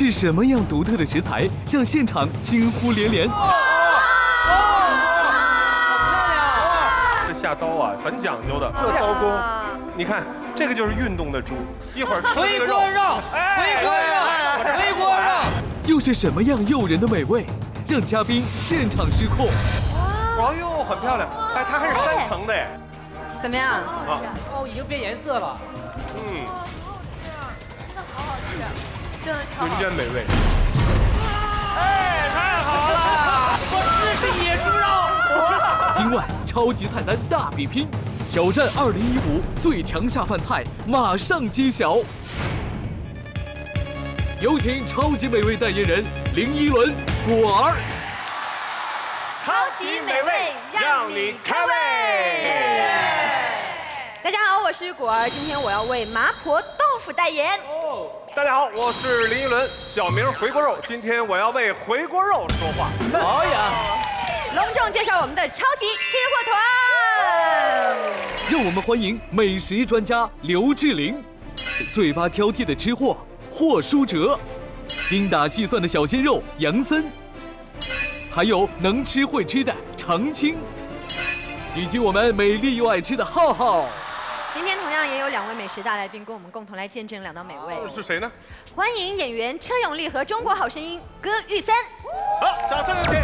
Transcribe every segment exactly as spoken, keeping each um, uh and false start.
是什么样独特的食材让现场惊呼连连？ 这下刀啊，很讲究的，这刀工，你看这个就是运动的猪，一会儿吃回锅肉，回锅肉，回锅肉。 又是什么样诱人的美味，让嘉宾现场失控？ 哎呦，很漂亮，哎，它还是三层的哎。 怎么样？ 啊， 哦，已经变颜色了。 嗯， 真的好好吃，真的超好人吃。 间美味。 哎，太好了！我吃是野猪肉。 今晚超级菜单大比拼，挑战二零一五最强下饭菜马上揭晓。有请超级美味代言人林依轮、果儿。 超级美味让你开胃。大家好，我是果儿，今天我要为麻婆豆腐代言。 哦，大家好，我是林依轮，小名回锅肉，今天我要为回锅肉说话。 好呀。 隆重介绍我们的超级吃货团。 让我们欢迎美食专家刘志玲，嘴巴挑剔的吃货霍书哲，精打细算的小鲜肉杨森，还有能吃会吃的常青，以及我们美丽又爱吃的浩浩。 今天同样也有两位美食大来宾跟我们共同来见证两道美味。 是谁呢？ 欢迎演员车永丽和中国好声音歌玉森。 好，掌声有请。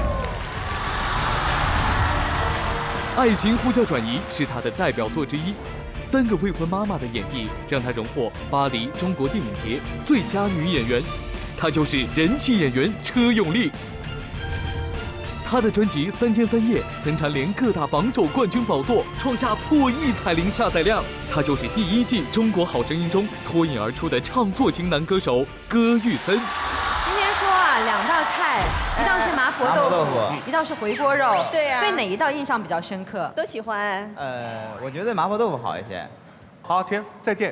爱情呼叫转移是她的代表作之一，三个未婚妈妈的演绎让她荣获巴黎中国电影节最佳女演员。她就是人气演员车永丽。她的专辑《三天三夜》曾蝉联各大榜首冠军宝座，创下破亿彩铃下载量。她就是第一季《中国好声音》中脱颖而出的唱作型男歌手歌玉森。 今天说啊，两道菜，一道是麻婆豆腐，一道是回锅肉。 对呀对哪一道印象比较深刻？ 都喜欢。 呃，我觉得麻婆豆腐好一些。 好，停，再见。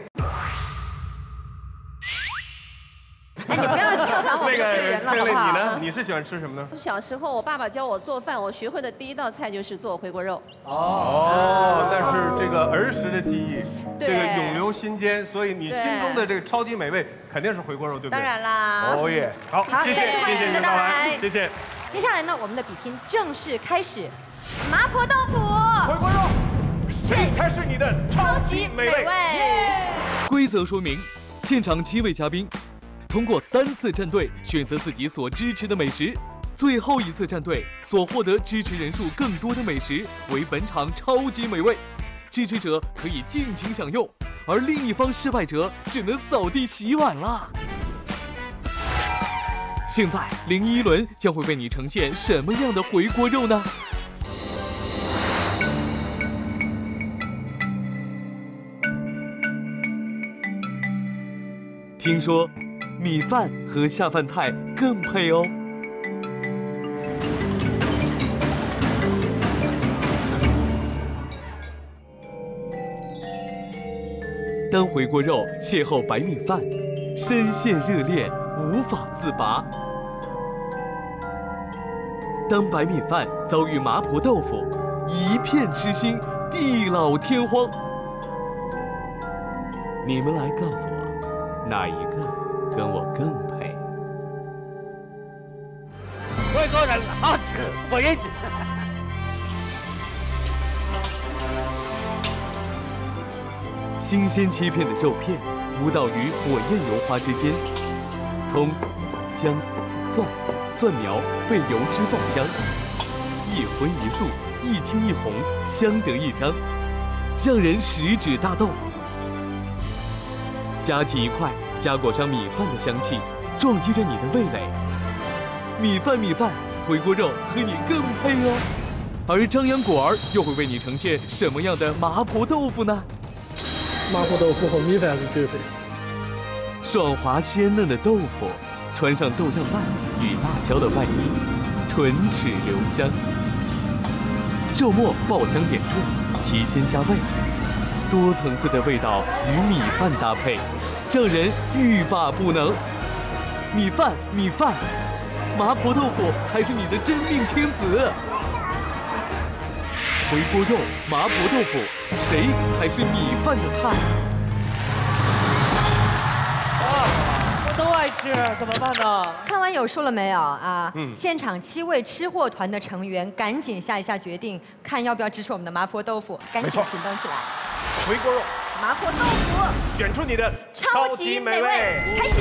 哎，你不要敲反我们那个的队员了，好这位不好？ 你呢？你是喜欢吃什么呢？ 小时候我爸爸教我做饭，我学会的第一道菜就是做回锅肉。 哦，但是这个儿时的记忆，这对个永留心间，所以你心中的这个超级美味肯定是回锅肉，对不对？ 当然啦。 哦耶，好， 好谢谢再次欢迎谢谢您的到您的到来来， 谢谢。 接下来呢，我们的比拼正式开始。麻婆豆腐， 回锅肉，谁才是你的超级美味？ 规则说明：现场七位嘉宾通过三次站队选择自己所支持的美食，最后一次站队所获得支持人数更多的美食为本场超级美味，支持者可以尽情享用，而另一方失败者只能扫地洗碗啦。现在林依轮将会为你呈现什么样的回锅肉呢？听说米饭和下饭菜更配哦。当回锅肉邂逅白米饭，深陷热恋无法自拔；当白米饭遭遇麻婆豆腐，一片痴心，地老天荒。你们来告诉我，哪一个跟我更配？ 回锅肉好吃，我认。 新鲜切片的肉片舞蹈于火焰油花之间，葱、姜、蒜、蒜苗被油脂爆香，一荤一素，一青一红，相得益彰，让人食指大动。夹起一块，夹裹上米饭的香气，撞击着你的味蕾。米饭米饭，回锅肉和你更配哦。而张扬果儿又会为你呈现什么样的麻婆豆腐呢？ 麻婆豆腐和米饭是绝配。 爽滑鲜嫩的豆腐，穿上豆酱饭与辣椒的外衣，唇齿留香。肉末爆香点缀，提鲜加味，多层次的味道与米饭搭配，让人欲罢不能。米饭米饭，麻婆豆腐才是你的真命天子。回锅肉、麻婆豆腐，谁才是米饭的菜？ 我都爱爱吃，怎么办呢？ 看完有数了没有啊？ 嗯现场七位吃货团的成员，赶紧下一下决定，看要不要支持我们的麻婆豆腐，赶紧行动起来！ 回锅肉， 麻婆豆腐， 选出你的超级美味，开始。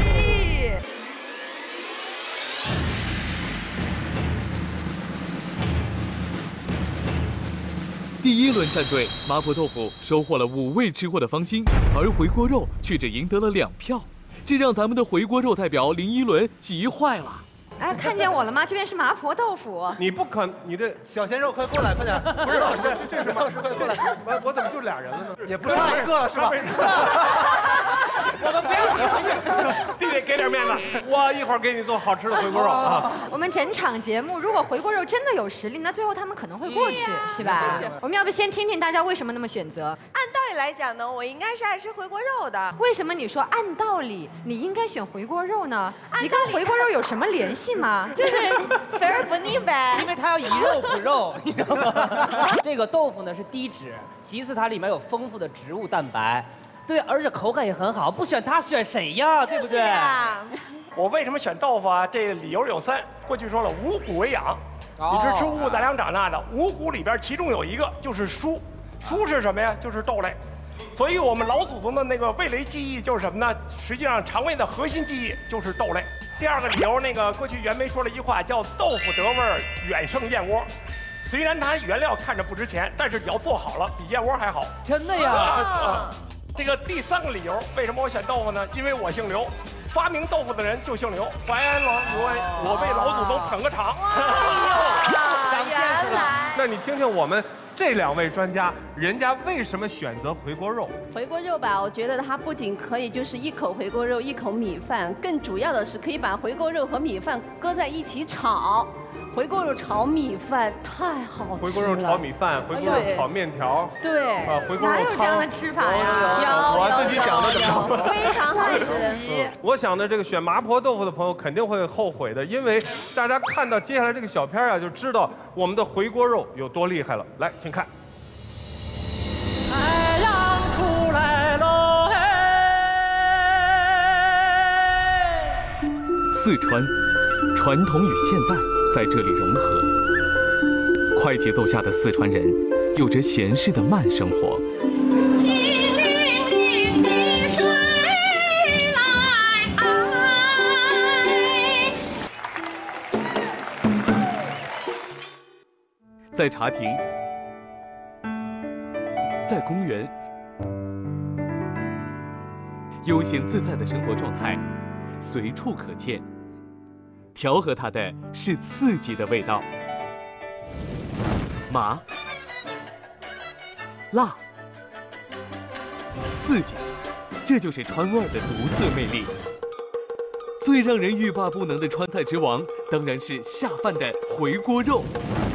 第一轮战队麻婆豆腐收获了五位吃货的芳心，而回锅肉却只赢得了两票，这让咱们的回锅肉代表林依轮急坏了。 哎，看见我了吗？这边是麻婆豆腐。 你不可，你这小鲜肉快过来，快点！ 不是老师，这是老师快过来！ 我我怎么就俩人了呢？ 也不是一个了是吧？ 我们不要去， 弟弟给点面子，我一会儿给你做好吃的回锅肉啊。 我们整场节目，如果回锅肉真的有实力，那最后他们可能会过去，是吧？我们要不先听听大家为什么那么选择？ 按道理来讲呢，我应该是爱吃回锅肉的。 为什么你说按道理你应该选回锅肉呢？你跟回锅肉有什么联系吗？ 就是肥而不腻呗。 因为它要以肉补肉，你知道吗？这个豆腐呢是低脂，其次它里面有丰富的植物蛋白，对，而且口感也很好。不选它选谁呀？对不对？ 我为什么选豆腐啊？这理由有三。过去说了，五谷为养，你是吃五谷杂粮长大的，五谷里边其中有一个就是蔬，蔬是什么呀？就是豆类。所以我们老祖宗的那个味蕾记忆就是什么呢？实际上肠胃的核心记忆就是豆类。第二个理由，那个过去袁枚说了一句话，叫豆腐得味儿远胜燕窝。虽然它原料看着不值钱，但是只要做好了，比燕窝还好。 真的呀？ 啊，这个第三个理由，为什么我选豆腐呢？因为我姓刘，发明豆腐的人就姓刘。淮安老我我为老祖宗捧个场。 原来。 那你听听我们这两位专家，人家为什么选择回锅肉？ 回锅肉吧，我觉得它不仅可以就是一口回锅肉一口米饭，更主要的是可以把回锅肉和米饭搁在一起炒。回锅肉炒米饭太好吃了。 回锅肉炒米饭，回锅肉炒面条。 对。 啊，回锅肉哪有这样的吃法呀？ 有， 我自己想的怎么？ 非常好吃。 我想的这个选麻婆豆腐的朋友肯定会后悔的，因为大家看到接下来这个小片啊，就知道我们的回锅肉有多厉害了。来，请看。 太阳出来喽！ 四川，传统与现代在这里融合。快节奏下的四川人，有着闲适的慢生活。在茶亭，在公园，悠闲自在的生活状态随处可见。调和它的是刺激的味道，麻、辣、刺激，这就是川味儿的独特魅力。最让人欲罢不能的川菜之王，当然是下饭的回锅肉。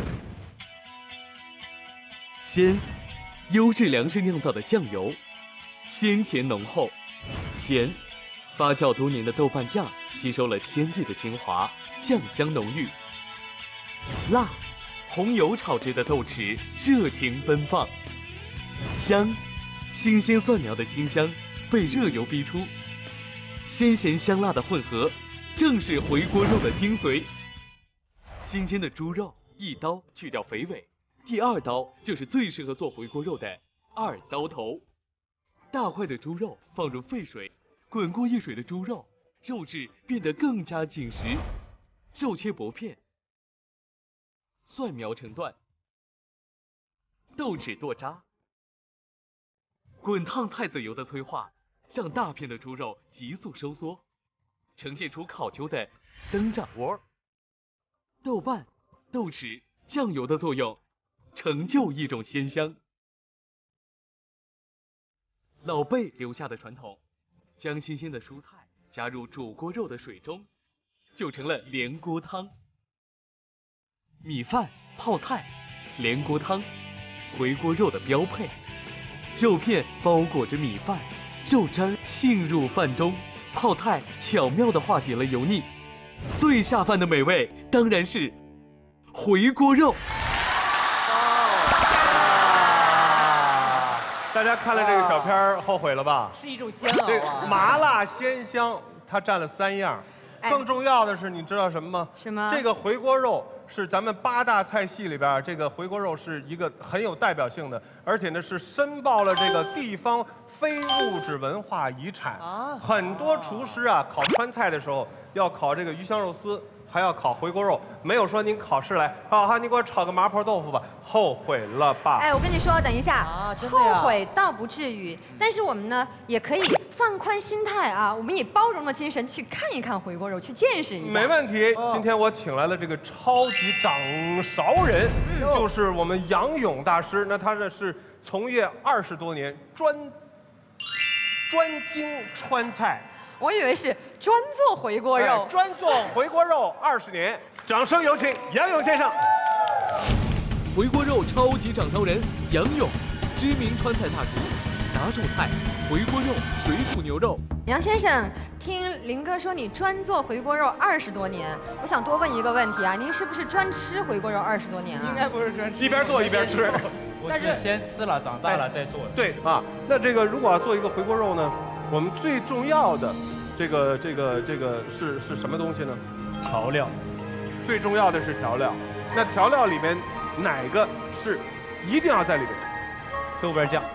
鲜，优质粮食酿造的酱油，鲜甜浓厚；咸，发酵多年的豆瓣酱吸收了天地的精华，酱香浓郁；辣，红油炒制的豆豉热情奔放；香，新鲜蒜苗的清香被热油逼出，鲜咸香辣的混合，正是回锅肉的精髓。新鲜的猪肉一刀去掉肥尾，第二刀就是最适合做回锅肉的二刀头。大块的猪肉放入沸水，滚过一水的猪肉，肉质变得更加紧实，肉切薄片，蒜苗成段，豆豉剁渣。滚烫菜籽油的催化，让大片的猪肉急速收缩，呈现出烤球的灯盏窝。豆瓣、豆豉、酱油的作用，成就一种鲜香。老辈留下的传统，将新鲜的蔬菜加入煮锅肉的水中，就成了连锅汤。米饭、泡菜、连锅汤，回锅肉的标配。肉片包裹着米饭，肉汁沁入饭中，泡菜巧妙地化解了油腻。最下饭的美味当然是回锅肉。 大家看了这个小片儿，后悔了吧？ 是一种煎熬啊！ 麻辣鲜香， 它占了三样。 哎更重要的是，你知道什么吗？ 什么？ 这个回锅肉是咱们八大菜系里边，这个回锅肉是一个很有代表性的，而且呢是申报了这个地方非物质文化遗产。啊，很多厨师啊考川菜的时候要考这个鱼香肉丝。还要烤回锅肉，没有说您考试来，好好，你给我炒个麻婆豆腐吧，后悔了吧？ 哎，我跟你说，等一下， 啊真的呀后悔倒不至于，但是我们呢也可以放宽心态啊，我们以包容的精神去看一看回锅肉，去见识一下。 没问题。今天我请来了这个超级掌勺人，就是我们杨勇大师。那他这是从业二十多年，专专精川菜。 我以为是专做回锅肉， 哎专做回锅肉二十年。掌声有请杨勇先生。 回锅肉超级掌勺人杨勇，知名川菜大厨，拿手菜回锅肉、水煮牛肉。 杨先生，听林哥说你专做回锅肉二十多年，我想多问一个问题啊，您是不是专吃回锅肉二十多年啊？ 应该不是专吃， 一边做一边吃。 我是先吃了，长大了再做的。 对啊，那这个如果要做一个回锅肉呢，我们最重要的这个这个这个是是什么东西呢？ 调料， 最重要的是调料。那调料里面哪个是一定要在里面？ 豆瓣酱。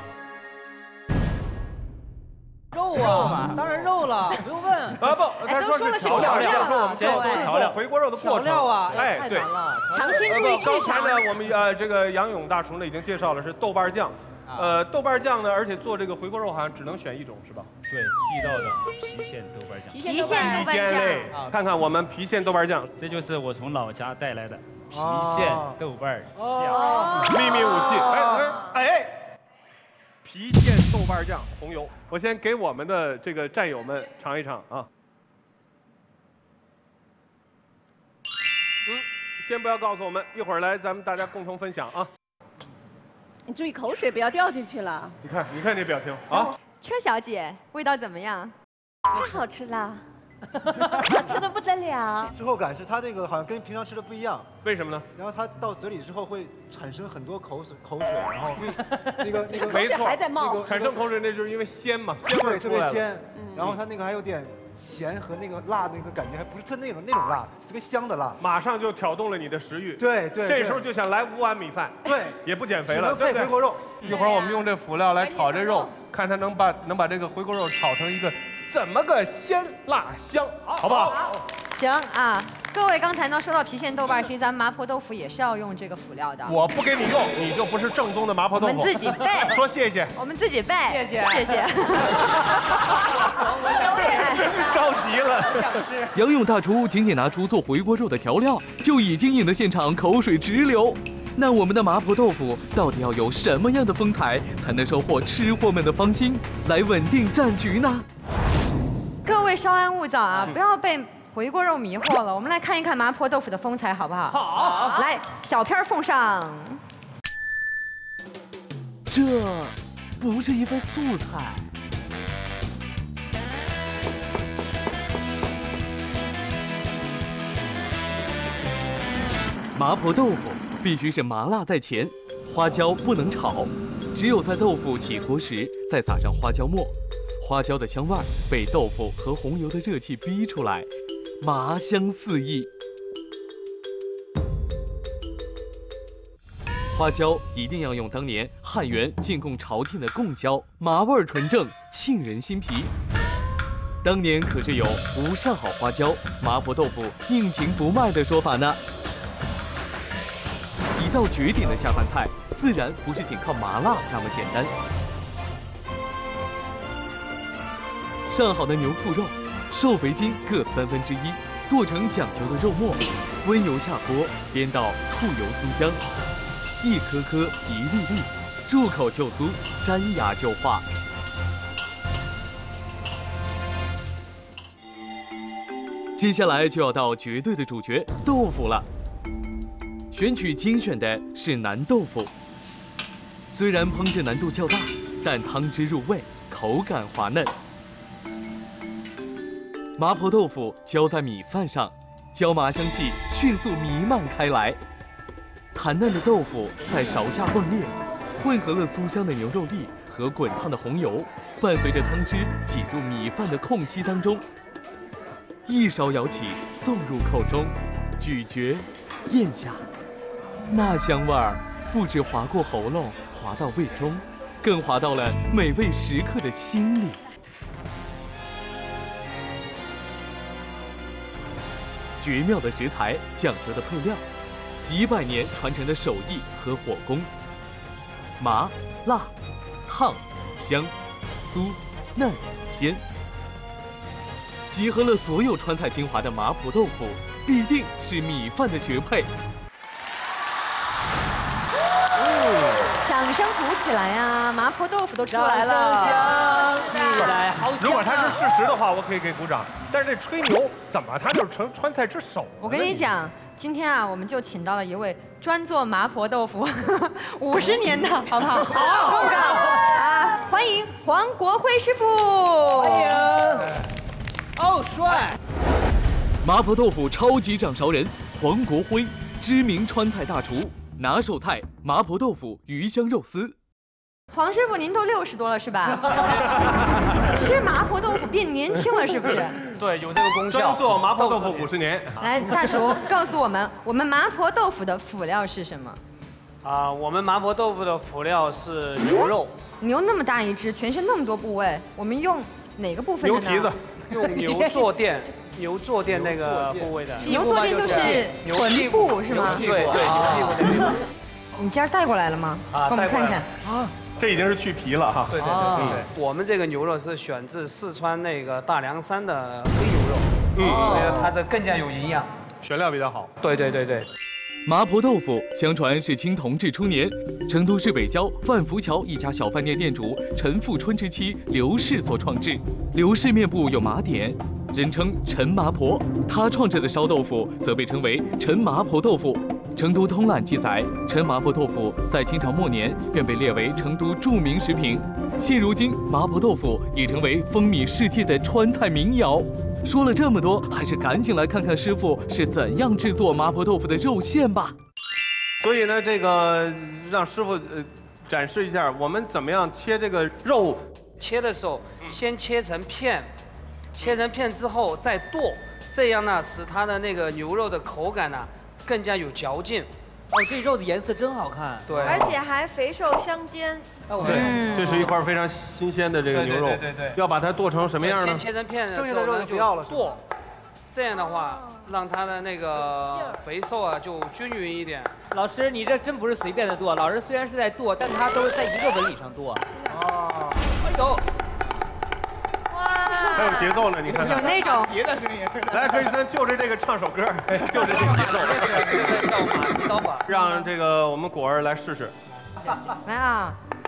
肉啊，当然肉了，不用问。 啊不，他说是调料，说我们先说调料， 回锅肉的过程。 调料啊， 哎，对。 尝鲜注意刚智商。 才呢，我们呃这个杨勇大厨呢已经介绍了是豆瓣酱。呃，豆瓣酱呢，而且做这个回锅肉好像只能选一种，是吧？ 对，地道的郫县豆瓣酱。 郫县豆瓣郫县类， 酱， 看看我们郫县豆瓣酱， 这就是我从老家带来的郫县豆瓣哦酱。 秘密武器。哎哎哎，郫县豆瓣酱红油，我先给我们的这个战友们尝一尝啊。嗯，先不要告诉我们，一会儿来咱们大家共同分享啊。 你注意口水不要掉进去了。 你看，你看这表情啊。 车小姐，味道怎么样？ 太好吃了，好吃的不得了。 之后感是它这个好像跟平常吃的不一样， 为什么呢？ 然后它到嘴里之后会产生很多口水口水，然后那个那个口水还在冒。 产生口水那就是因为鲜嘛，鲜味对，特别鲜。然后它那个还有点咸和那个辣，那个感觉还不是特那种那种辣，特别香的辣， 马上就挑动了你的食欲。 对对， 这时候就想来五碗米饭， 对， 也不减肥了， 配回锅肉。 一会儿我们用这辅料来炒这肉，看它能把能把这个回锅肉炒成一个怎么个鲜辣香，好不好？ 行啊，各位刚才呢说到郫县豆瓣，其实咱们麻婆豆腐也是要用这个辅料的。 我不给你用，你就不是正宗的麻婆豆腐。 我们自己备。 说谢谢。 我们自己备。 谢谢谢谢。 着急了。 杨勇大厨仅仅拿出做回锅肉的调料，就已经引得现场口水直流。那我们的麻婆豆腐到底要有什么样的风采，才能收获吃货们的芳心，来稳定战局呢？ 各位稍安勿躁啊，不要被回锅肉迷惑了。我们来看一看麻婆豆腐的风采，好不好？ 好。 来，小片奉上。 这不是一份素菜。麻婆豆腐必须是麻辣在前，花椒不能炒，只有在豆腐起锅时再撒上花椒末，花椒的香味被豆腐和红油的热气逼出来，麻香四溢。花椒一定要用当年汉元进贡朝廷的贡椒，麻味纯正，沁人心脾。当年可是有不上好花椒，麻婆豆腐宁停不卖的说法呢。一道绝顶的下饭菜，自然不是仅靠麻辣那么简单。上好的牛腹肉，瘦肥筋各三分之一，剁成讲究的肉末，温油下锅，煸到吐油酥香，一颗颗一粒粒，入口就酥，粘牙就化。接下来就要到绝对的主角豆腐了。选取精选的是南豆腐，虽然烹制难度较大，但汤汁入味，口感滑嫩。麻婆豆腐浇在米饭上，椒麻香气迅速弥漫开来。弹嫩的豆腐在勺下崩裂，混合了酥香的牛肉粒和滚烫的红油，伴随着汤汁挤入米饭的空隙当中。 一勺舀起，送入口中，咀嚼，咽下，那香味儿不止滑过喉咙，滑到胃中，更滑到了美味食客的心里。绝妙的食材，讲究的配料，几百年传承的手艺和火功。麻、辣、烫、香、酥、嫩、鲜，集合了所有川菜精华的麻婆豆腐，必定是米饭的绝配。 掌声鼓起来呀！麻婆豆腐都出来了， 起来，好香啊！ 如果它是事实的话，我可以给鼓掌。但是这吹牛，怎么它就成川菜之首了？ 我跟你讲，今天啊，我们就请到了一位专做麻婆豆腐五十年的，好不好？好，鼓掌啊！欢迎黄国辉师傅， 欢迎。哦，帅！ 麻婆豆腐超级掌勺人黄国辉，知名川菜大厨，拿手菜麻婆豆腐鱼香肉丝。 黄师傅，您都六十多了是吧？吃麻婆豆腐变年轻了是不是？ 对，有这个功效。 专做麻婆豆腐五十年。 来，大厨告诉我们，我们麻婆豆腐的辅料是什么？ 啊，我们麻婆豆腐的辅料是牛肉。 牛那么大一只，全身那么多部位，我们用哪个部分的呢？ 牛蹄子。 用牛坐垫，牛坐垫那个部位的。 牛坐垫就是臀部是吗？ 对对，牛屁股那个。 你今儿带过来了吗？ 啊， 给我们看看。 啊。 这已经是去皮了哈。 对对对对，我们这个牛肉是选自四川那个大凉山的黑牛肉，嗯，所以它这更加有营养， 选料比较好。 对对对对。 麻婆豆腐相传是清同治初年，成都市北郊万福桥一家小饭店店主陈富春之妻刘氏所创制。刘氏面部有麻点，人称陈麻婆，她创制的烧豆腐则被称为陈麻婆豆腐。成都通览记载，陈麻婆豆腐在清朝末年便被列为成都著名食品。现如今，麻婆豆腐已成为风靡世界的川菜民谣。说了这么多，还是赶紧来看看师傅是怎样制作麻婆豆腐的肉馅吧。 所以呢，这个让师傅呃展示一下，我们怎么样切这个肉。 切的时候，先切成片，切成片之后再剁，这样呢，使它的那个牛肉的口感呢。更加有嚼劲， 哦，这肉的颜色真好看， 对， 而且还肥瘦相间。 对，这是一块非常新鲜的这个牛肉， 对对对， 要把它剁成什么样呢？ 先切成片， 剩下的肉就不要了， 剁，这样的话让它的那个肥瘦啊就均匀一点。 老师，你这真不是随便的剁，老师虽然是在剁，但他都是在一个纹理上剁。哦，哎呦。 还有节奏呢，你看看。 有那种别的声音。 来，可以先就着这个唱首歌，就着这个节奏。 这个叫马蹄刀法。 让这个我们果儿来试试。 来啊！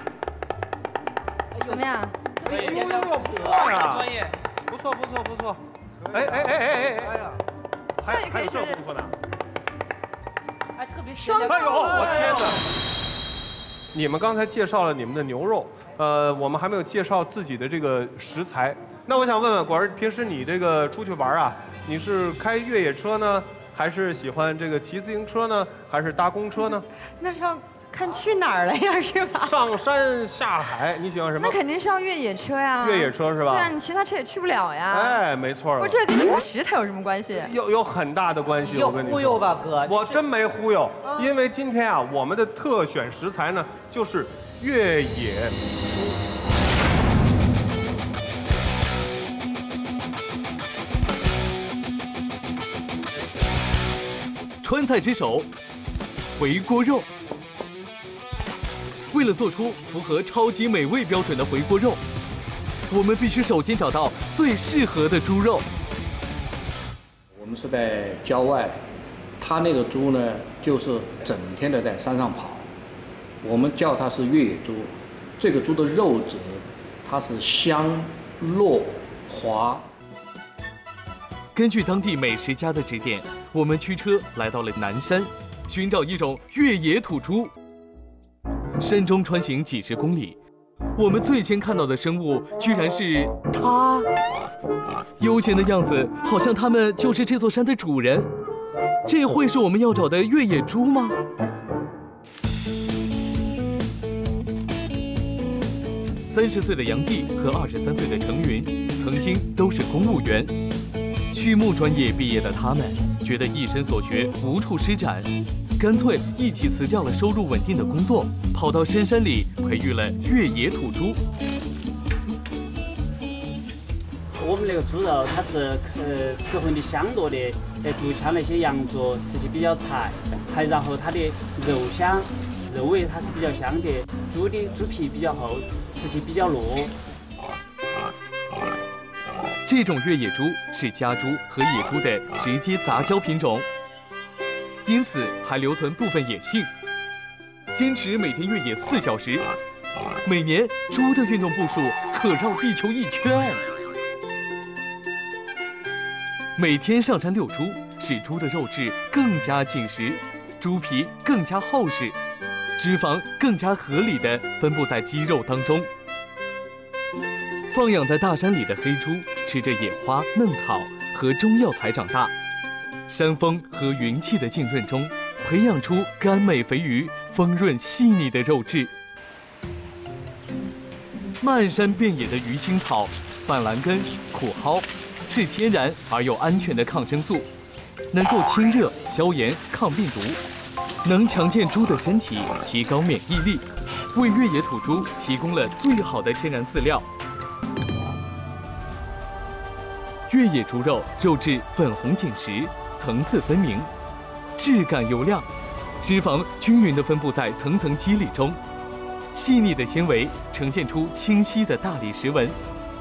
怎么样？ 可以， 不错呀， 专业， 不错不错不错。哎哎哎哎哎哎呀！还还有这功夫呢。 还特别双。 哎呦，我天哪！你们刚才介绍了你们的牛肉。呃，我们还没有介绍自己的这个食材。那我想问问果儿，平时你这个出去玩啊，你是开越野车呢，还是喜欢这个骑自行车呢，还是搭公车呢？ 那是要看去哪儿了呀，是吧？ 上山下海，你喜欢什么？ 那肯定是要越野车呀。 越野车是吧？ 对啊，你骑他车也去不了呀。 哎，没错。 不，这跟你的食材有什么关系？ 有有很大的关系。我跟你说。 忽悠吧，哥。 我真没忽悠，因为今天啊，我们的特选食材呢，就是越野猪。 川菜之首，回锅肉。为了做出符合超级美味标准的回锅肉，我们必须首先找到最适合的猪肉。 我们是在郊外，它那个猪呢，就是整天的在山上跑，我们叫它是越野猪。这个猪的肉质，它是香、糯、滑。 根据当地美食家的指点，我们驱车来到了南山，寻找一种越野土猪。山中穿行几十公里，我们最先看到的生物居然是它，悠闲的样子，好像它们就是这座山的主人。这会是我们要找的越野猪吗？三十岁的杨帝和二十三岁的程云，曾经都是公务员。 畜牧专业毕业的他们，觉得一生所学无处施展，干脆一起辞掉了收入稳定的工作，跑到深山里培育了越野土猪。 我们那个猪肉它是呃适合的香多的，呃肚腔那些羊足吃起比较柴，还然后它的肉香，肉味它是比较香的，猪的猪皮比较厚，吃起比较糯。 这种越野猪是家猪和野猪的直接杂交品种，因此还留存部分野性。坚持每天越野四小时，每年猪的运动步数可绕地球一圈。每天上山遛猪，使猪的肉质更加紧实，猪皮更加厚实，脂肪更加合理地分布在肌肉当中。放养在大山里的黑猪，吃着野花、嫩草和中药材长大，山风和云气的浸润中，培养出甘美肥腴、丰润细腻的肉质。漫山遍野的鱼腥草、板蓝根、苦蒿，是天然而又安全的抗生素，能够清热、消炎、抗病毒，能强健猪的身体，提高免疫力，为越野土猪提供了最好的天然饲料。越野猪肉肉质粉红紧实，层次分明，质感油亮，脂肪均匀地分布在层层肌理中，细腻的纤维呈现出清晰的大理石纹，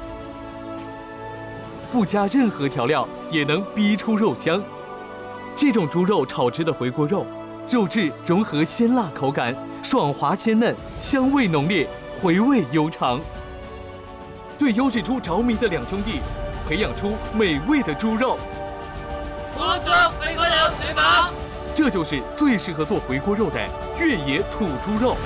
不加任何调料也能逼出肉香。这种猪肉炒制的回锅肉，肉质融合鲜辣口感，爽滑鲜嫩，香味浓烈，回味悠长。对优质猪着迷的两兄弟，培养出美味的猪肉。 土猪回锅肉最棒！ 这就是最适合做回锅肉的越野土猪肉。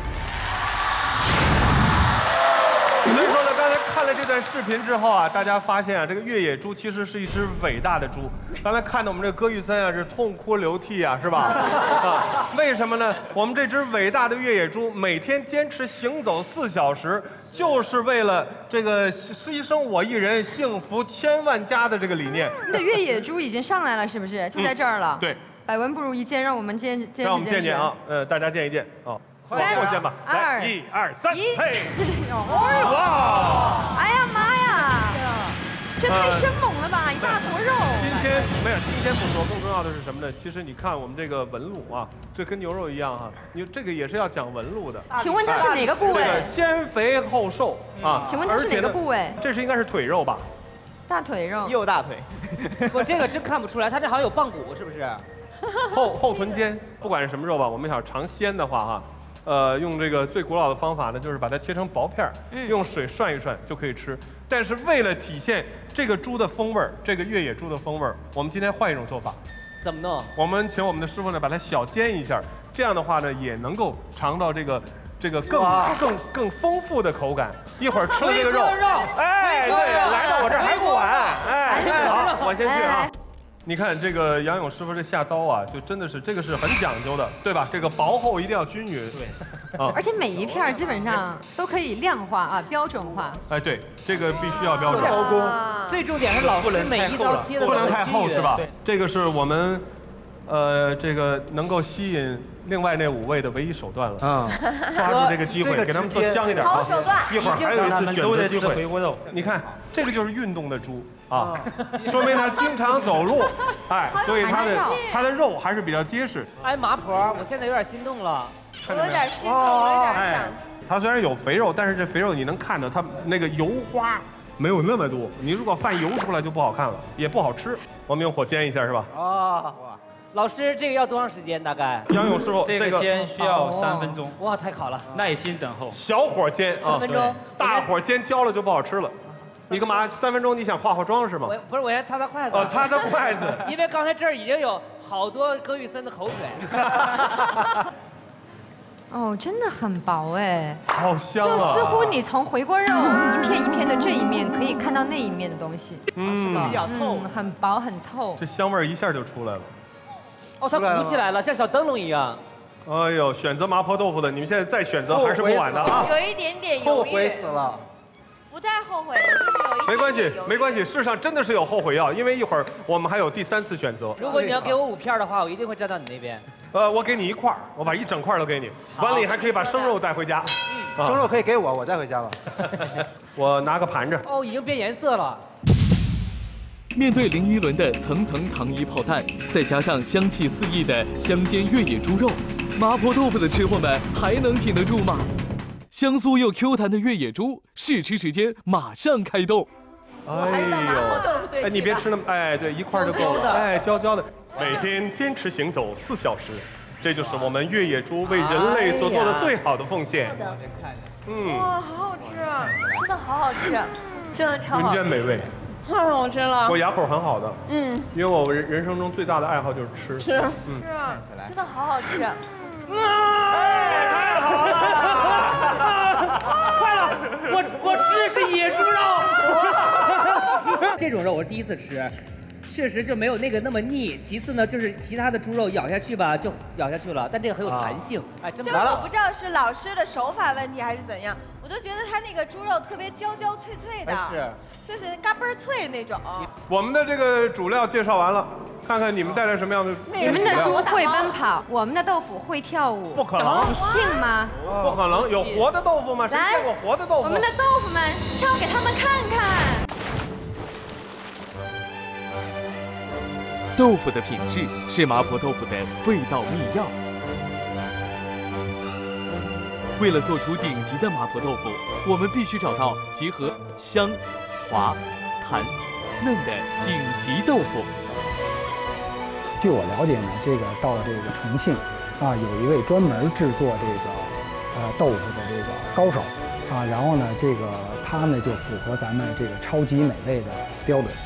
所以说呢，刚才看了这段视频之后啊，大家发现啊，这个越野猪其实是一只伟大的猪。刚才看到我们这个歌玉森啊，是痛哭流涕啊，是吧？啊，为什么呢？我们这只伟大的越野猪每天坚持行走四小时，就是为了这个牺牲我一人，幸福千万家的这个理念。 你的越野猪已经上来了，是不是？就在这儿了。 嗯、对。 百闻不如一见，让我们见见让我们见见啊，呃，大家见一见啊。 三我先吧，来，一二三，嘿， 哇！哎呀妈呀，这太生猛了吧，一大坨肉。 今天没有，今天不说，更重要的是什么呢？其实你看我们这个纹路啊，这跟牛肉一样哈，你这个也是要讲纹路的。 请问它是哪个部位？ 这个纤肥后瘦啊。 请问它是哪个部位？ 这是应该是腿肉吧？ 大腿肉。 右大腿。不，这个真看不出来，它这好像有棒骨，是不是？ 后后臀尖，不管是什么肉吧，我们想尝鲜的话哈。呃，用这个最古老的方法呢，就是把它切成薄片儿，嗯、用水涮一涮就可以吃。但是为了体现这个猪的风味儿，这个越野猪的风味儿，我们今天换一种做法。 怎么弄？ 我们请我们的师傅呢，把它小煎一下，这样的话呢，也能够尝到这个这个更更更丰富的口感。一会儿吃了这个肉，哎，对，来到我这儿还不晚，哎，好，我先去啊。你看这个杨勇师傅这下刀啊，就真的是这个是很讲究的，对吧？这个薄厚一定要均匀。 对， 啊， 而且每一片基本上都可以量化啊，标准化。 哎，对，这个必须要标准。 刀工，最重点是老师每一刀切的不能太厚是吧？这个是我们，呃，这个能够吸引另外那五位的唯一手段了。啊，抓住这个机会，给他们做香一点。 好手段。 一会儿还有一次选择机会。你看，这个就是运动的猪。啊，说明他经常走路，哎，所以他的他的肉还是比较结实。 哎，麻婆，我现在有点心动了， 我有点心动，我有点想。 它虽然有肥肉，但是这肥肉你能看到它那个油花没有那么多。你如果泛油出来就不好看了，也不好吃。我们用火煎一下是吧？ 啊，老师，这个要多长时间？大概？ 杨勇师傅， 这个煎需要三分钟。 哇，太好了， 耐心等候。 小火煎啊， 三分钟， 大火煎焦了就不好吃了。你干嘛？三分钟你想化化妆是吗？ 我不是，我先擦擦筷子。 哦，擦擦筷子。 因为刚才这儿已经有好多葛玉森的口水。 哦，真的很薄哎。 好香啊！ 就似乎你从回锅肉一片一片的这一面可以看到那一面的东西。 嗯， 比较透， 很薄很透。 这香味一下就出来了。 哦，它鼓起来了，像小灯笼一样。 哎呦，选择麻婆豆腐的，你们现在再选择还是不晚的啊！ 有一点点犹豫。 后悔死了。 不太后悔的，就是有一没关系，没关系。世上真的是有后悔药，因为一会儿我们还有第三次选择。 如果你要给我五片的话，我一定会站到你那边。 呃，我给你一块儿，我把一整块都给你。完了，你还可以把生肉带回家。 嗯，生肉可以给我，我带回家吧。 我拿个盘子。 哦，已经变颜色了。 面对林依轮的层层糖衣炮弹，再加上香气四溢的香煎越野猪肉，麻婆豆腐的吃货们还能挺得住吗？香酥又 Q 弹的越野猪，试吃时间马上开动。 哎呦，哎，你别吃那么，哎，对，一块就够了，哎，焦焦的。每天坚持行走四小时，这就是我们越野猪为人类所做的最好的奉献。 嗯，哇，好好吃啊，真的好好吃，真的超好吃， 人间美味。 太好吃了！ 我牙口很好的，嗯，因为我人人生中最大的爱好就是吃。 吃，嗯，是啊，真的好好吃。 哎，太好了！快了，我我吃的是野猪肉。这种肉我是第一次吃，确实就没有那个那么腻。其次呢，就是其他的猪肉咬下去吧，就咬下去了，但这个很有弹性。哎，真这个我不知道是老师的手法问题还是怎样，我就觉得他那个猪肉特别焦焦脆脆的。 是。 就是嘎嘣脆那种。 我们的这个主料介绍完了，看看你们带来什么样的。 你们的猪会奔跑，我们的豆腐会跳舞。 不可能， 你信吗？ 不可能，有活的豆腐吗？谁见过活的豆腐？ 我们的豆腐们跳给他们看看。 豆腐的品质是麻婆豆腐的味道秘药。为了做出顶级的麻婆豆腐，我们必须找到结合香、滑、弹、嫩的顶级豆腐。 据我了解呢，这个到了这个重庆啊，有一位专门制作这个呃豆腐的这个高手啊，然后呢，这个他呢就符合咱们这个超级美味的标准。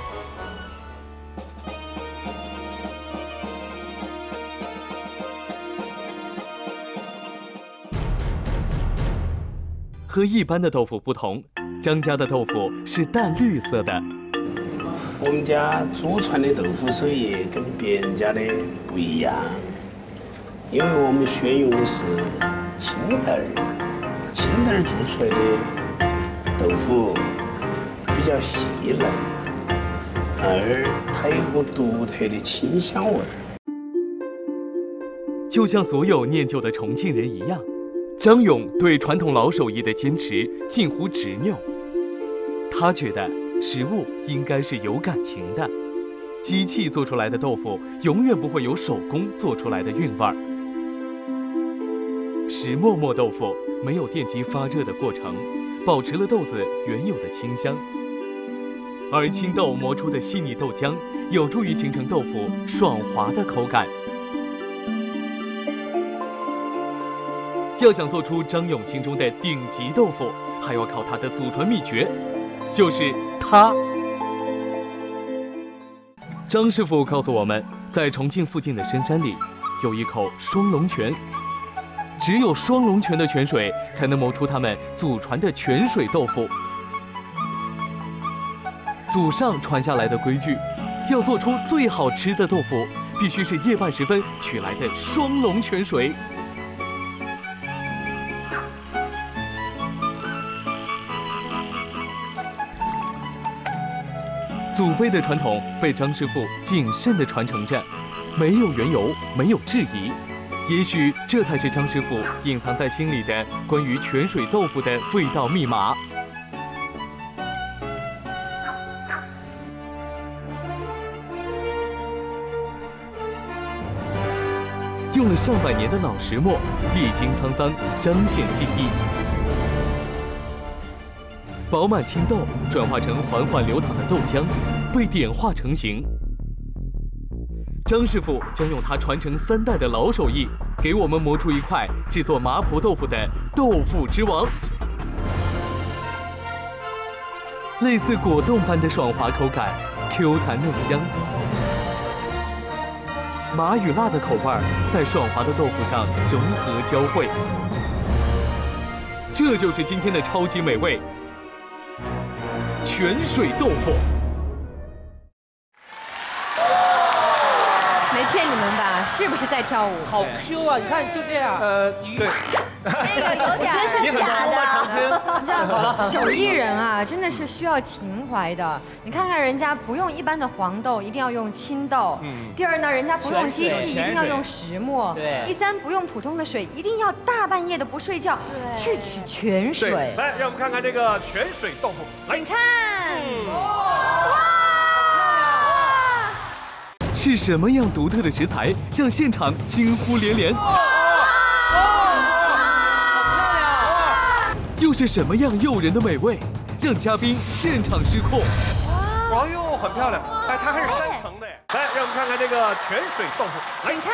和一般的豆腐不同，张家的豆腐是淡绿色的。 我们家祖传的豆腐手艺跟别人家的不一样，因为我们选用的是青豆儿，青豆儿做出来的豆腐比较细嫩，而它有个独特的清香味儿。 就像所有念旧的重庆人一样。张勇对传统老手艺的坚持近乎执拗，他觉得食物应该是有感情的，机器做出来的豆腐永远不会有手工做出来的韵味儿。石磨磨豆腐没有电机发热的过程，保持了豆子原有的清香，而青豆磨出的细腻豆浆有助于形成豆腐爽滑的口感。要想做出张勇心中的顶级豆腐，还要靠他的祖传秘诀，就是他。张师傅告诉我们，在重庆附近的深山里，有一口双龙泉，只有双龙泉的泉水才能磨出他们祖传的泉水豆腐。祖上传下来的规矩，要做出最好吃的豆腐，必须是夜半时分取来的双龙泉水。祖辈的传统被张师傅谨慎地传承着，没有缘由，没有质疑。也许这才是张师傅隐藏在心里的关于泉水豆腐的味道密码。用了上百年的老石磨，历经沧桑，彰显技艺。饱满青豆转化成缓缓流淌的豆浆，被点化成型。张师傅将用他传承三代的老手艺，给我们磨出一块制作麻婆豆腐的豆腐之王。类似果冻般的爽滑口感， Q 弹嫩香，麻与辣的口味在爽滑的豆腐上融合交汇。这就是今天的超级美味。泉水豆腐， 没骗你们吧？是不是在跳舞？ 好 Q 啊！你看就这样。 呃，对。 那个有点真是你很假抠吗，长的。 青？ 你知道，手艺人啊，真的是需要情怀的。你看看人家不用一般的黄豆，一定要用青豆。 嗯。 第二呢，人家不用机器，一定要用石磨。 对。 第三，不用普通的水，一定要大半夜的不睡觉，去取泉水。 来，让我们看看这个泉水豆腐。 请看。 是什么样独特的食材让现场惊呼连连？又是什么样诱人的美味，让嘉宾现场失控？ 哎呦，很漂亮！哎，它还是三层的。来，让我们看看这个泉水豆腐。来， 请看。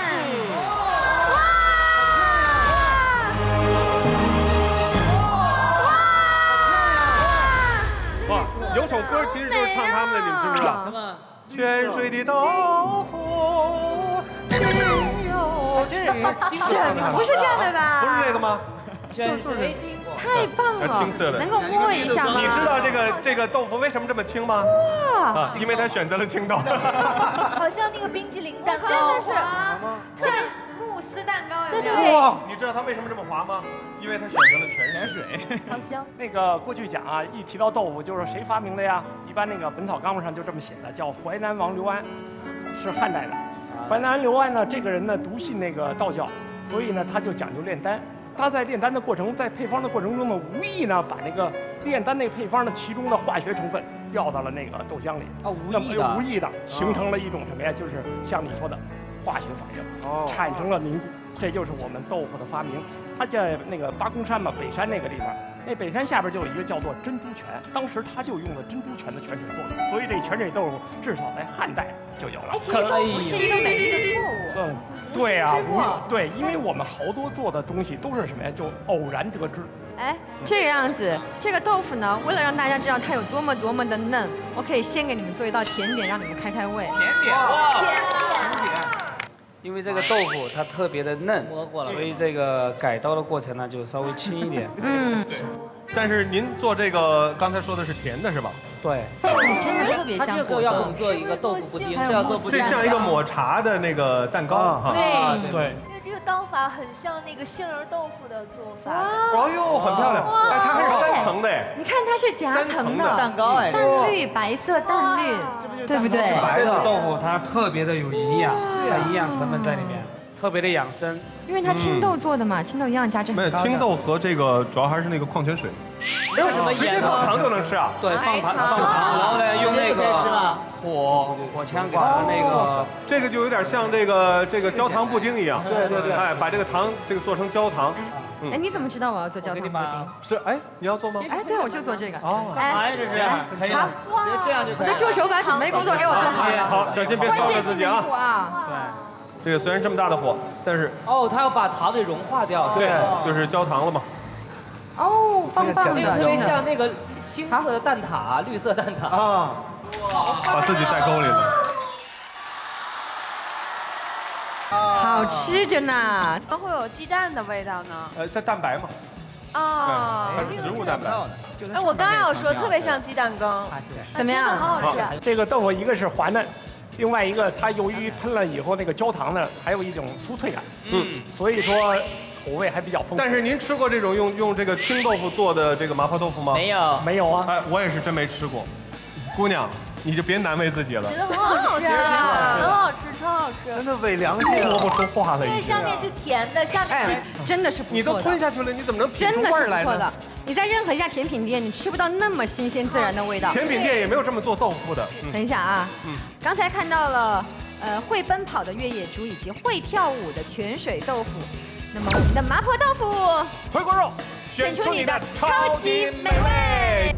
哇，有首歌其实就是唱他们的，你们知不知道？ 什么？ 泉水的豆腐，清又清。 什么？不是这样的吧？ 不是这个吗？ 泉水太棒了！ 青色的， 能够摸一下吗？ 你知道这个这个豆腐为什么这么轻吗？ 哇！ 啊，因为它选择了青豆。 好像那个冰激凌蛋糕， 真的是像慕斯蛋糕， 对对对。 哇！你知道它为什么这么滑吗？因为它选择了泉水。 好香。 那个过去讲啊，一提到豆腐就是谁发明的呀？一般那个《本草纲目》上就这么写的，叫淮南王刘安，是汉代的。淮南刘安呢，这个人呢笃信那个道教，所以呢他就讲究炼丹。他在炼丹的过程，在配方的过程中呢，无意呢把那个炼丹那配方的其中的化学成分掉到了那个豆浆里。 啊，无意的， 无意的形成了一种什么呀？就是像你说的化学反应， 哦， 产生了凝固。这就是我们豆腐的发明。它在那个八公山嘛，北山那个地方，那北山下边就有一个叫做珍珠泉，当时他就用了珍珠泉的泉水做的，所以这泉水豆腐至少在汉代就有了。 哎，其实豆腐是一个美丽的错误。 嗯，对啊，对，因为我们好多做的东西都是什么呀？就偶然得知。 哎，这个样子，这个豆腐呢，为了让大家知道它有多么多么的嫩，我可以先给你们做一道甜点，让你们开开胃。 甜点，哇，甜点。因为这个豆腐它特别的嫩，所以这个改刀的过程呢就稍微轻一点。 嗯，但是您做这个刚才说的是甜的是吧？ 对。 真的特别像果冻。 要给我们做一个豆腐布丁，是要做布丁。 这像一个抹茶的那个蛋糕哈。 对对。 因为这个刀法很像那个杏仁豆腐的做法。 哦呦，很漂亮！哎，它还是三层的哎。 你看它是夹层的蛋糕哎， 淡绿白色淡绿，对不对？ 这个豆腐它特别的有营养，它营养成分在里面，特别的养生。 因为它青豆做的嘛，青豆营养价值很高。 没有青豆和这个主要还是那个矿泉水。 没有什么盐， 放糖就能吃啊？ 对，放糖放糖，然后呢用那个火火枪给它那个， 这个就有点像这个这个焦糖布丁一样。 对对对， 哎，把这个糖这个做成焦糖。 哎，你怎么知道我要做焦糖布丁？ 是哎，你要做吗？ 哎，对，我就做这个。 哦，哎，这是可以了，直接这样就可以。 我的助手把准备工作给我做好了。 好，小心别烧了自己啊！ 对。 这个虽然这么大的火，但是哦，它要把糖给融化掉。 对，就是焦糖了嘛。 哦，棒棒的， 这个特别像那个青色的蛋挞，绿色蛋挞啊，把自己带沟里了。 好吃着呢。 它会有鸡蛋的味道呢。 呃，它蛋白嘛。 啊， 它是植物蛋白。 哎，我刚要说特别像鸡蛋羹， 怎么样？ 好好吃。 这个豆腐一个是滑嫩。另外一个，它由于喷了以后那个焦糖呢，还有一种酥脆感，嗯，所以说口味还比较丰富。 但是您吃过这种用用这个青豆腐做的这个麻婆豆腐吗？ 没有， 没有啊。 哎，我也是真没吃过。姑娘，你就别难为自己了。 觉得很好吃啊，很好吃，超好吃。 真的伪良心， 说不出话了。 因为上面是甜的，下面真的是不错的。 你都吞下去了，你怎么能品出味儿来呢？ 真的是不错的。你在任何一家甜品店，你吃不到那么新鲜自然的味道。 甜品店也没有这么做豆腐的。 等一下啊，嗯，刚才看到了，呃，会奔跑的越野猪以及会跳舞的泉水豆腐。那么我们的麻婆豆腐， 回锅肉， 选出你的超级美味。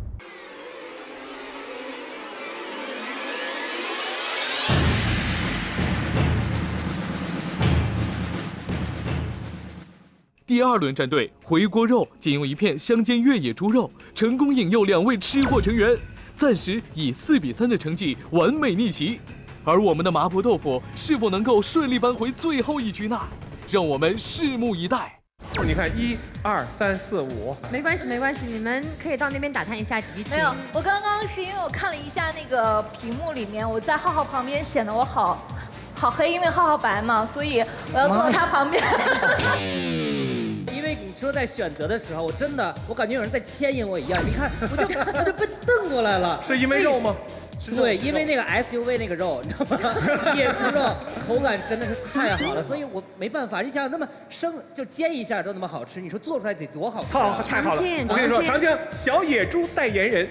第二轮战队回锅肉仅用一片香煎越野猪肉，成功引诱两位吃货成员，暂时以四比三的成绩完美逆袭。而我们的麻婆豆腐是否能够顺利扳回最后一局呢？让我们拭目以待。 你看，一、二、三、四、五。 没关系，没关系，你们可以到那边打探一下敌情。 没有，我刚刚是因为我看了一下那个屏幕里面，我在浩浩旁边显得我好。 好黑，因为浩浩白嘛，所以我要坐到他旁边。 因为你说在选择的时候，我真的我感觉有人在牵引我一样。你看，我就我就被瞪过来了。 是因为肉吗？ 对，因为那个 S U V 那个肉，你知道吗？野猪肉口感真的是太好了，所以我没办法。你想想，那么生就煎一下都那么好吃，你说做出来得多好吃？ 好，太好了！我跟你说，长庆小野猪代言人。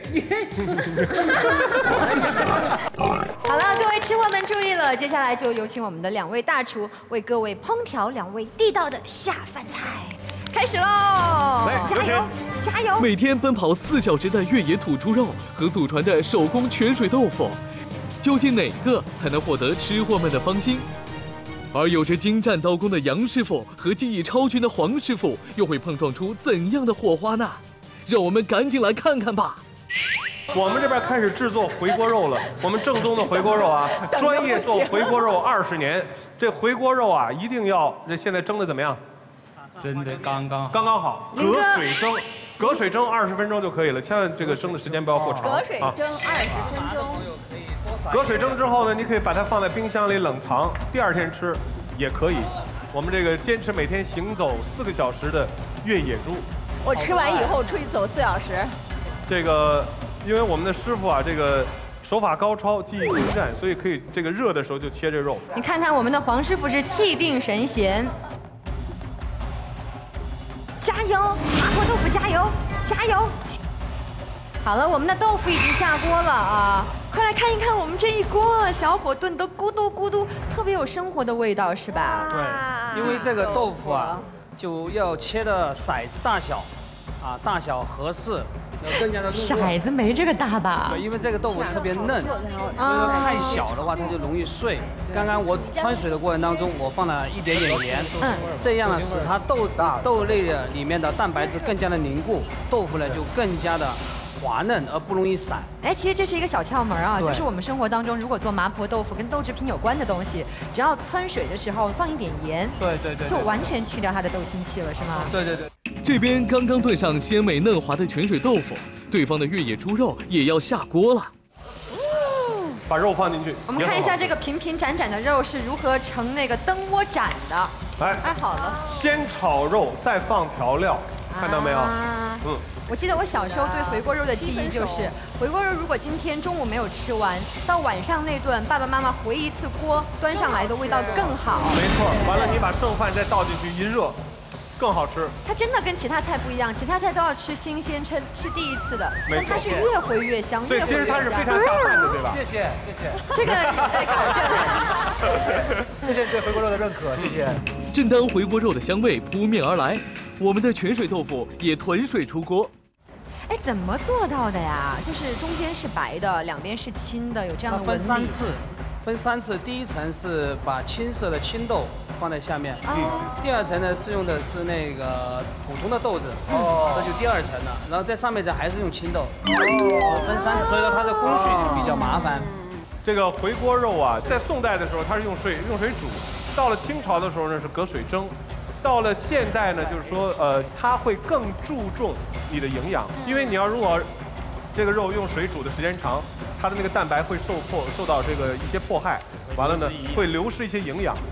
好了，各位吃货们注意了，接下来就有请我们的两位大厨为各位烹调两位地道的下饭菜。开始喽！加油，加油！ 每天奔跑四小时的越野土猪肉和祖传的手工泉水豆腐，究竟哪个才能获得吃货们的芳心？而有着精湛刀工的杨师傅和技艺超群的黄师傅，又会碰撞出怎样的火花呢？让我们赶紧来看看吧！ 我们这边开始制作回锅肉了，我们正宗的回锅肉啊，专业做回锅肉二十年。这回锅肉啊，一定要这现在蒸的怎么样？ 真的刚刚好， 刚刚好，隔水蒸，隔水蒸二十分钟就可以了，千万这个蒸的时间不要过长。 隔水蒸二十分钟。 隔水蒸之后呢，你可以把它放在冰箱里冷藏，第二天吃也可以。我们这个坚持每天行走四个小时的越野猪， 我吃完以后出去走四小时。 这个，因为我们的师傅啊，这个手法高超，技艺精湛，所以可以这个热的时候就切这肉。 你看看我们的黄师傅是气定神闲。加油，麻婆豆腐加油，加油！好了，我们的豆腐已经下锅了啊，快来看一看我们这一锅，小火炖得咕嘟咕嘟，特别有生活的味道，是吧？ 对，因为这个豆腐啊，就要切的骰子大小，啊，大小合适，要更加的入味。 骰子没这个大吧？ 对，因为这个豆腐特别嫩，所以说太小的话它就容易碎。刚刚我穿水的过程当中，我放了一点点盐，嗯，这样呢使它豆子豆类的里面的蛋白质更加的凝固，豆腐呢就更加的滑嫩而不容易散。 哎，其实这是一个小窍门啊，就是我们生活当中如果做麻婆豆腐跟豆制品有关的东西，只要汆水的时候放一点盐， 对对对， 就完全去掉它的豆腥气了，是吗？ 对对对。 这边刚刚炖上鲜美嫩滑的泉水豆腐，对方的越野猪肉也要下锅了。 把肉放进去。 我们看一下这个平平展展的肉是如何成那个灯窝展的。 哎， 太好了。 先炒肉，再放调料，看到没有？ 啊、嗯。我记得我小时候对回锅肉的记忆就是，回锅肉如果今天中午没有吃完，到晚上那顿爸爸妈妈回一次锅端上来的味道更好。 没错，完了你把剩饭再倒进去一热。更好吃， 它真的跟其他菜不一样，其他菜都要吃新鲜，吃吃第一次的，但它是越回越香， 越回越香。所以其实它是非常下饭的，对吧？ 谢谢谢谢， 这个你在考证。 谢谢对回锅肉的认可，谢谢。 正当回锅肉的香味扑面而来，我们的泉水豆腐也囤水出锅。 哎，怎么做到的呀？就是中间是白的，两边是青的，有这样的纹理。 分三次，分三次。第一层是把青色的青豆放在下面，哦、第二层呢是用的是那个普通的豆子，哦，这就第二层了。然后在上面这还是用青豆，哦，分三次，所以说它的工序就比较麻烦。 这个回锅肉啊，在宋代的时候它是用水用水煮，到了清朝的时候呢是隔水蒸。到了现代呢，就是说，呃，它会更注重你的营养，因为你要如果这个肉用水煮的时间长，它的那个蛋白会受迫受到这个一些迫害，完了呢会流失一些营养。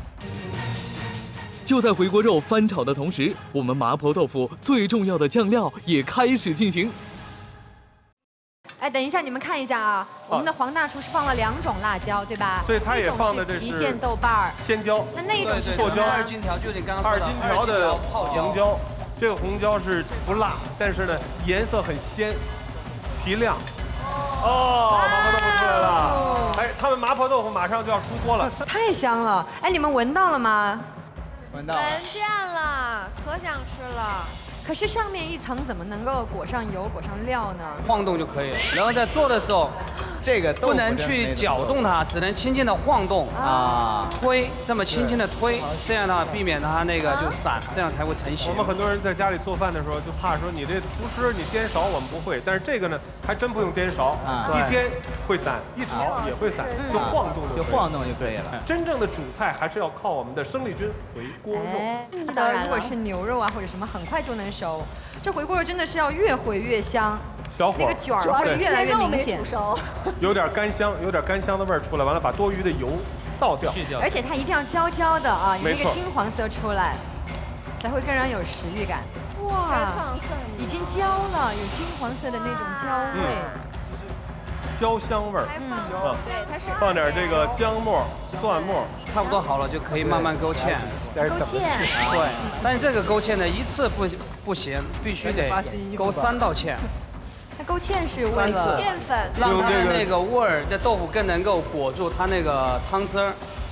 就在回锅肉翻炒的同时，我们麻婆豆腐最重要的酱料也开始进行。 哎，等一下，你们看一下啊，我们的黄大厨是放了两种辣椒，对吧？ 所以他也放的这是郫县豆瓣儿、 鲜椒。 那那一种是什么呢？ 二荆条，就是你刚刚说的二荆条的红椒。这个红椒是不辣，但是呢颜色很鲜，提亮。哦，麻婆豆腐出来了！哎，他们麻婆豆腐马上就要出锅了， 太香了！哎，你们闻到了吗？ 闻到了。 闻见了，可想吃了。 可是上面一层怎么能够裹上油、裹上料呢？ 晃动就可以了。然后在做的时候，这个不能去搅动它，只能轻轻的晃动啊，推，这么轻轻的推，这样的话避免它那个就散，这样才会成型。 我们很多人在家里做饭的时候就怕说你这厨师你颠勺我们不会，但是这个呢还真不用颠勺，一颠会散，一炒也会散，就晃动就晃动就可以了。 真正的主菜还是要靠我们的生力军回锅肉。 当然，如果是牛肉啊或者什么，很快就能熟。这回锅肉真的是要越回越香， 小火那个卷儿会越来越明显， 有点干香，有点干香的味儿出来，完了把多余的油倒掉， 而且它一定要焦焦的啊，有那个没错金黄色出来，才会更让人有食欲感。哇，已经焦了，有金黄色的那种焦味。 焦香味儿， 嗯， 啊， 对，它是放点这个姜末、蒜末， 差不多好了就可以慢慢勾芡。 勾芡。 对，但是这个勾芡呢，一次不不行，必须得勾三道芡。 那勾芡是为三次了淀粉， 让它的那个味儿，那豆腐更能够裹住它那个汤汁儿。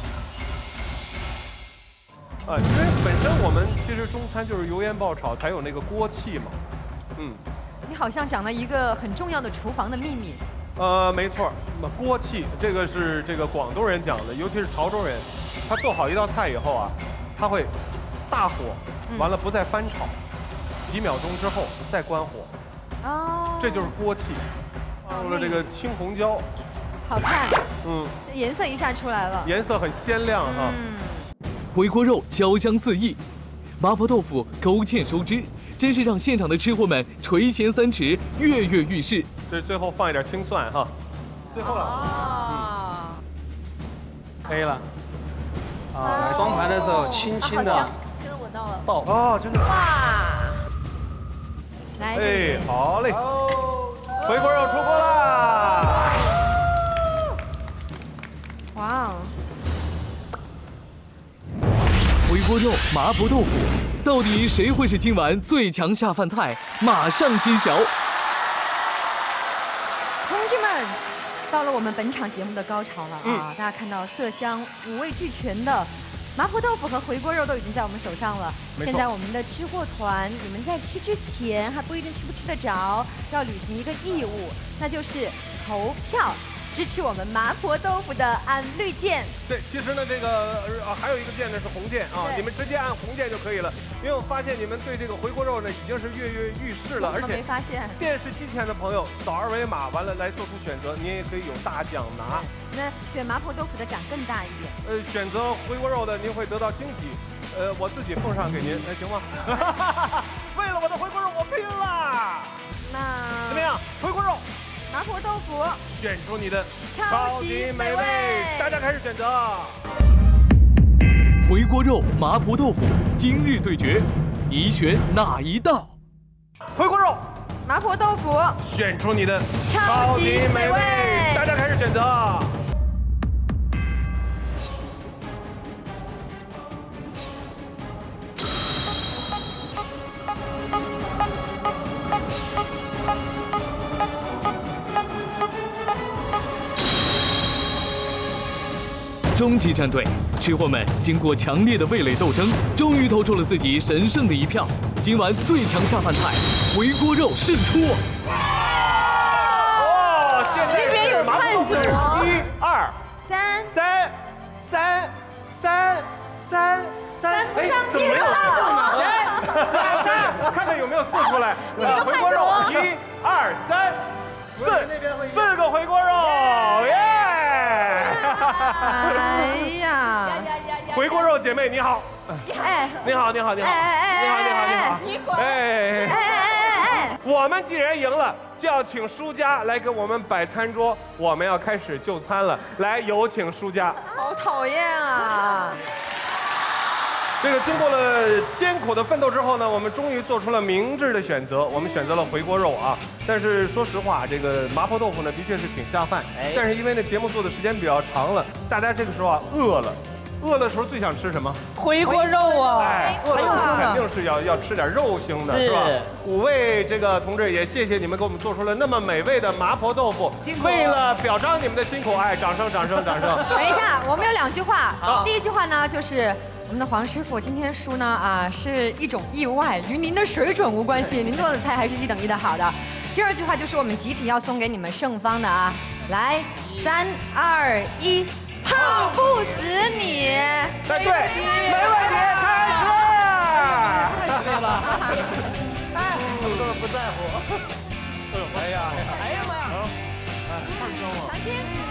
啊，因为本身我们其实中餐就是油盐爆炒才有那个锅气嘛，嗯。 你好像讲了一个很重要的厨房的秘密。 呃，没错，那锅气这个是这个广东人讲的，尤其是潮州人，他做好一道菜以后啊，他会大火，完了不再翻炒，几秒钟之后再关火。 哦。 这就是锅气。放了这个青红椒， 好看。 嗯。 颜色一下出来了。 颜色很鲜亮哈。 嗯。 回锅肉焦香四溢，麻婆豆腐勾芡收汁。真是让现场的吃货们垂涎三尺，跃跃欲试。 这最后放一点青蒜哈， 最后了。 啊， 可以了。啊，装盘的时候轻轻的。 真的闻到了。 爆。 哦，真的。 哇！来，这里。 哎，好嘞。回锅肉出锅啦！ 哇哦！ 回锅肉、麻婆豆腐。到底谁会是今晚最强下饭菜？马上揭晓！ 同志们，到了我们本场节目的高潮了啊！ 嗯、 大家看到色香五味俱全的麻婆豆腐和回锅肉都已经在我们手上了。现在我们的吃货团，你们在吃之前还不一定吃不吃得着，要履行一个义务，那就是投票。支持我们麻婆豆腐的按绿键。 对，其实呢，这个呃还有一个键呢是红键啊，你们直接按红键就可以了。因为我发现你们对这个回锅肉呢已经是跃跃欲试了，而且没发现电视机前的朋友扫二维码完了来做出选择，您也可以有大奖拿。 那选麻婆豆腐的奖更大一点。 呃，选择回锅肉的您会得到惊喜。呃，我自己奉上给您，哎，行吗？为了我的回锅肉，我拼了！ 那怎么样？回锅肉。 麻婆豆腐， 选出你的超级美味， 大家开始选择。 回锅肉、麻婆豆腐，今日对决，你选哪一道？ 回锅肉、 麻婆豆腐， 选出你的超级美味， 大家开始选择。 终极战队，吃货们经过强烈的味蕾斗争，终于投出了自己神圣的一票。今晚最强下饭菜，回锅肉胜出。 哦，现在这边有判决， 一、二、 三、 三、三、三、三、 三不上去了。 谁？三，看看有没有四出来。回锅肉，一、二、三、四，四个回锅肉，耶！ 哎呀！ 回锅肉姐妹你好， 哎， 你好你好你好， 哎你好你好你好， 你滚！ 哎哎哎哎哎！ 我们既然赢了，就要请输家来给我们摆餐桌，我们要开始就餐了。来，有请输家。 好讨厌啊！ 这个经过了艰苦的奋斗之后呢，我们终于做出了明智的选择，我们选择了回锅肉啊。但是说实话，这个麻婆豆腐呢，的确是挺下饭。哎，但是因为那节目做的时间比较长了，大家这个时候啊饿了，饿的时候最想吃什么？ 回锅肉啊！ 哎，饿的时候肯定是要要吃点肉腥的，是吧？五位这个同志也谢谢你们给我们做出了那么美味的麻婆豆腐。为了表彰你们的辛苦，哎，掌声掌声掌声！ 等一下，我们有两句话。第一句话呢就是。我们的黄师傅今天输呢啊，是一种意外，与您的水准无关系，您做的菜还是一等一的好的。第二句话就是我们集体要送给你们盛方的啊，来，三二一，胖不死你！ 哎，对，没问题，开始。 太对了，哎，他们都是不在乎。哎呀，哎呀妈呀！哎，太香了。 长青。